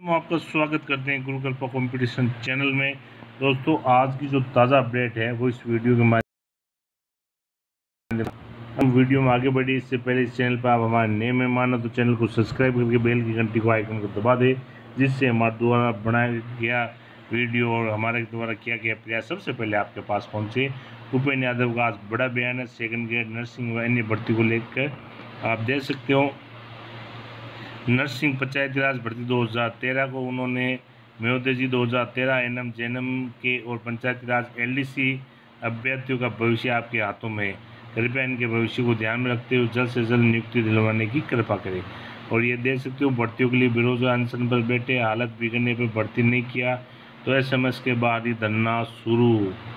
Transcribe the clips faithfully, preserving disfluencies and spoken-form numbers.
हम आपका स्वागत करते हैं गुरुकृपा कंपटीशन चैनल में। दोस्तों, आज की जो ताज़ा अपडेट है वो इस वीडियो के माध्यम हम वीडियो में आगे बढ़े इससे पहले इस चैनल पर आप हमारे नए मेहमान हो तो चैनल को सब्सक्राइब करके बेल की घंटी को आइकन को दबा दें, जिससे हमारे द्वारा बनाया गया वीडियो और हमारे द्वारा किया गया प्रयास सबसे पहले आपके पास पहुंचे। उपेंद्र यादव का आज बड़ा बयान है सेकंड ग्रेड नर्सिंग व अन्य भर्ती को लेकर। आप देख सकते हो, नर्सिंग पंचायती राज भर्ती दो हज़ार तेरह को उन्होंने महोदय दो हज़ार तेरह एनएम जेएनएम के और पंचायती राज एलडीसी अभ्यर्थियों का भविष्य आपके हाथों में है। कृपया इनके भविष्य को ध्यान में रखते हुए जल्द से जल्द नियुक्ति दिलवाने की कृपा करें। और ये देख सकते हो, भर्तियों के लिए बेरोजगार अनशन पर बैठे, हालत बिगड़ने पर भर्ती नहीं किया तो एसएमएस के बाद ही धरना शुरू।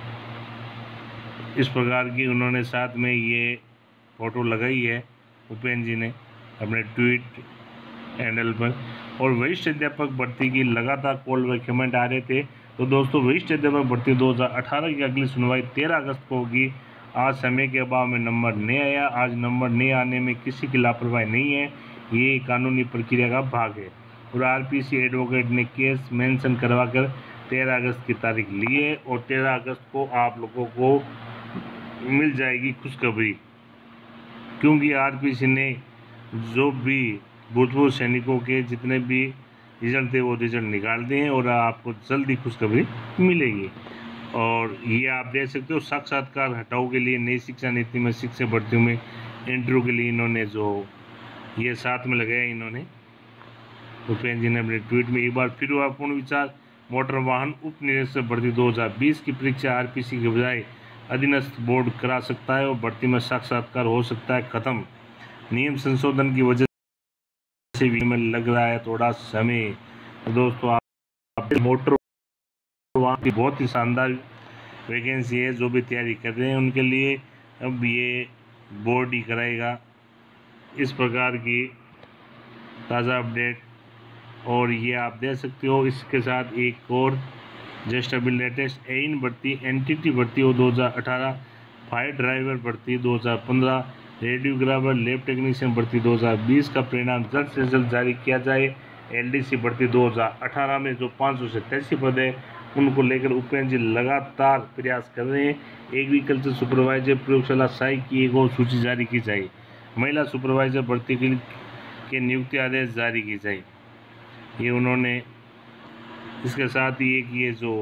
इस प्रकार की उन्होंने साथ में ये फोटो लगाई है उपेंद्र जी ने अपने ट्वीट हैंडल पर। और वरिष्ठ अध्यापक भर्ती की लगातार कॉल व कमेंट आ रहे थे। तो दोस्तों, वरिष्ठ अध्यापक भर्ती दो हज़ार अठारह की अगली सुनवाई तेरह अगस्त को होगी। आज समय के अभाव में नंबर नहीं आया। आज नंबर नहीं आने में किसी की लापरवाही नहीं है, ये कानूनी प्रक्रिया का भाग है। और आरपीसी एडवोकेट ने केस मेंशन करवाकर तेरह अगस्त की तारीख ली है और तेरह अगस्त को आप लोगों को मिल जाएगी खुशखबरी, क्योंकि आरपीसी ने जो भी भूतपूर्व सैनिकों के जितने भी रिजल्ट थे वो रिजल्ट निकाल दिए हैं और आपको जल्दी खुशखबरी मिलेगी। और ये आप देख सकते हो, साक्षात्कार हटाओ के लिए नई शिक्षा नीति में शिक्षक भर्तियों में इंटरव्यू के लिए इन्होंने जो ये साथ में लगाया इन्होंने उपेंद्र जी ने अपने ट्वीट में। एक बार फिर हुआ पूर्ण विचार, मोटर वाहन उप निरीक्षक भर्ती दो हज़ार बीस की परीक्षा आरपीसी के बजाय अधीनस्थ बोर्ड करा सकता है और भर्ती में साक्षात्कार हो सकता है खत्म। नियम संशोधन की वजह से भी में लग रहा है थोड़ा समय। तो दोस्तों, आप मोटर वाहन की बहुत ही शानदार वैकेंसी है, जो भी तैयारी कर रहे हैं उनके लिए अब ये बोर्ड ही कराएगा। इस प्रकार की ताज़ा अपडेट और ये आप देख सकते हो। इसके साथ एक और जस्ट अभी लेटेस्ट एइन भर्ती, एनटीटी भर्ती हो दो हज़ार अठारह, फायर ड्राइवर भर्ती दो हज़ार पंद्रह, रेडियोग्राफर लैब टेक्नीशियन भर्ती दो हज़ार बीस का परिणाम जल्द से जल्द जारी किया जाए। एलडीसी भर्ती दो हज़ार अठारह में जो पाँच सौ सत्तासी पद है उनको लेकर उपेंद्र जी लगातार प्रयास कर रहे हैं। एग्रीकल्चर सुपरवाइजर प्रयोगशाला सहायक की एक और सूची जारी की जाए। महिला सुपरवाइजर भर्ती के, के नियुक्ति आदेश जारी की जाए। ये उन्होंने इसके साथ ही एक ये जो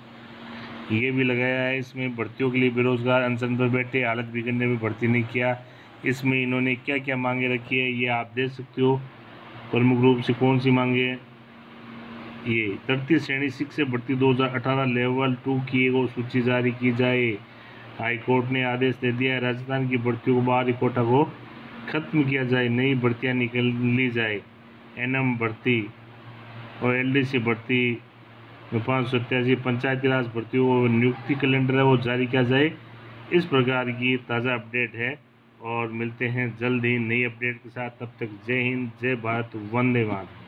ये भी लगाया है, इसमें भर्तियों के लिए बेरोजगार अनशन पर बैठे, हालत बिगड़ने में भर्ती नहीं किया। इसमें इन्होंने क्या क्या मांगे रखी है ये आप देख सकते हो। प्रमुख रूप से कौन सी मांगे हैं, ये तृतीय श्रेणी शिक्षक भर्ती दो हज़ार अठारह लेवल टू की एक और सूची जारी की जाए। हाई कोर्ट ने आदेश दे दिया है, राजस्थान की भर्तियों को बाहरी कोटा को खत्म किया जाए, नई भर्तियाँ निकल ली जाए। एनएम भर्ती और एलडीसी भर्ती में पाँच सौ सत्तासी पंचायती राज भर्तियों को नियुक्ति कैलेंडर है वो जारी किया जाए। इस प्रकार की ताज़ा अपडेट है और मिलते हैं जल्द ही नई अपडेट के साथ। तब तक जय हिंद, जय भारत, वंदे मातरम।